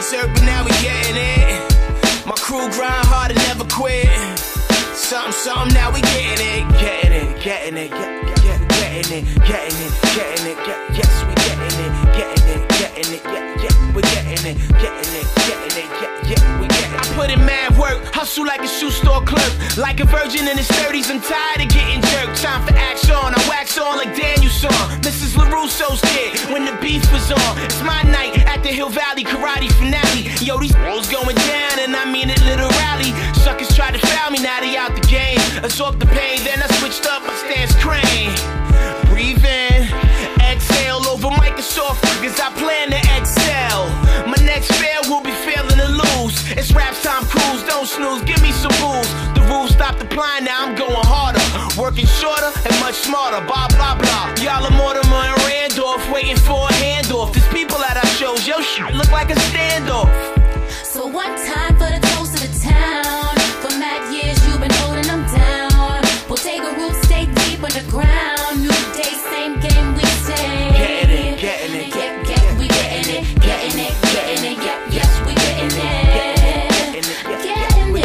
dirt, but now we getting it. My crew grind hard and never quit. Something, now we getting it. Getting it, getting it, getting it, getting it, getting it, yes, we getting it. Getting it, getting it, we getting it. Getting it, getting it, we getting it. I put in mad work, hustle like a shoe store clerk. Like a virgin in his 30s, I'm tired of getting jerked. Time for action, I wax on like Danielson. Mrs. LaRusso's there when the beef was on. It's my night at the Hill Valley Karate finale. Yo, these balls going down, and I mean it literally. Suckers try to foul me, now they out the game. Absorb the pain, then I switched up my stance crane. Breathe in, exhale over Microsoft, cause I plan to excel. My next fail will be failing to lose. It's raps time, cruise, don't snooze, give me some rules. The rules stopped applying, now I'm going harder. Working shorter and much smarter, blah, blah, blah. Y'all are Mortimer and Randolph, waiting for a handoff. There's people at our shows, yo, shit look like a standoff. So one time for the toast of the town. For mad years you've been holding them down. Bodega roots stay deep underground. New day, same game, we stay. Getting it, getting it, we getting it, getting it, getting it, yes, we getting it. Getting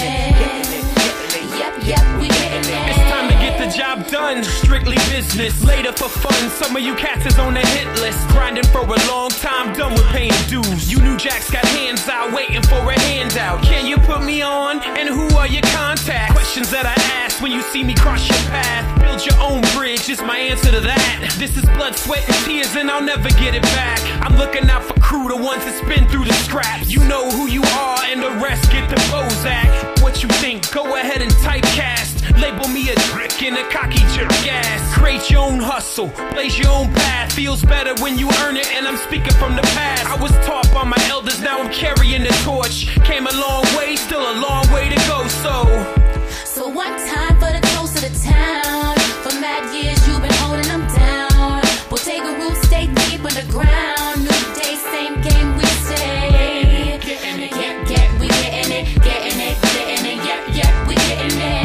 it, yep, we getting it. It's time to get the job done, strictly business. Later for fun, some of you cats is on the hit list. Grinding for a long time, done with paying dues. You new jacks got hands out, waiting for a handout. Can you put me on? And who are your contacts? Questions that I ask when you see me cross your path. Build your own bridge is my answer to that. This is blood, sweat, and tears, and I'll never get it back. I'm looking out for crew, the ones that's been through the scraps. You know who you are, and the rest get the Bozak. What you think? Go ahead and typecast. Label me a brick and a cocky jerk ass. Create your own hustle, blaze your own path. Feels better when you earn it, and I'm speaking from the past. I was taught by my elders, now I'm carrying the torch. Came a long way, still a long way to go, So one time for the toast of the town. For mad years you've been holding them down. Bodega roots stay deep underground. New day, same game, we stay. Getting it, we getting it, getting it, getting it, we getting it.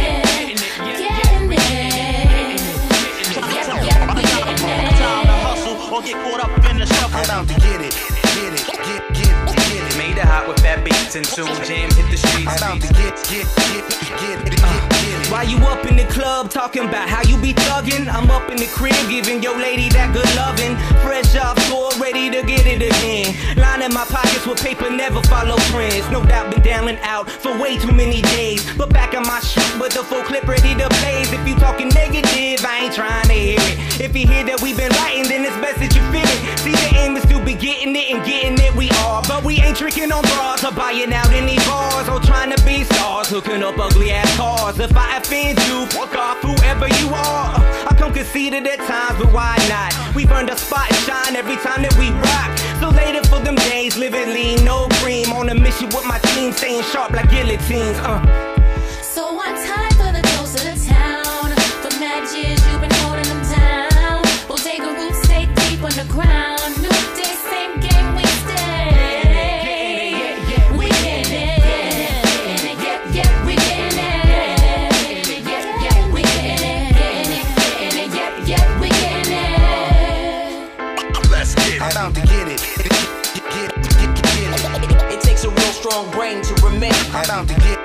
Or get caught up in the shuffle. I'm out to get it, get it. Made it hot with that beats and tune jam, hit the streets. I'm out to get it. While you up in the club talking about how you be thuggin', I'm up in the crib giving your lady that good lovin'. Fresh off tour, ready to get it again. Lining my pockets with paper, never follow trends. No doubt been down and out for way too many days. But back on my shit with the full clip ready to blaze. If you talking negative, I ain't trying to hear it. If you hear that we been writing, then it's best that you feel it. See, the aim is to be getting it, and getting it we are. But we ain't tricking on bras or buying out any bars or trying to be stars, hooking up ugly ass cars. If I offend you, fuck off whoever you are. I come conceited at times, but why not? We've earned a spot and shine every time that we rock. So later for them days, living lean, no cream. On a mission with my team, staying sharp like guillotines. So one time for the toast of the town. For mad years you've been holding them down. Bodega roots stay deep underground. New day, same game, we stay. We getting it. We getting it. We getting it. Let's get it. I'm out to get it. It takes a real strong brain to remain. I'm out to get it.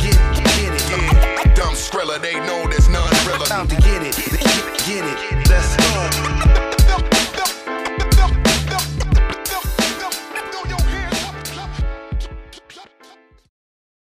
Dumb Skrilla, they know there's none realer. I'm out to get it. Let's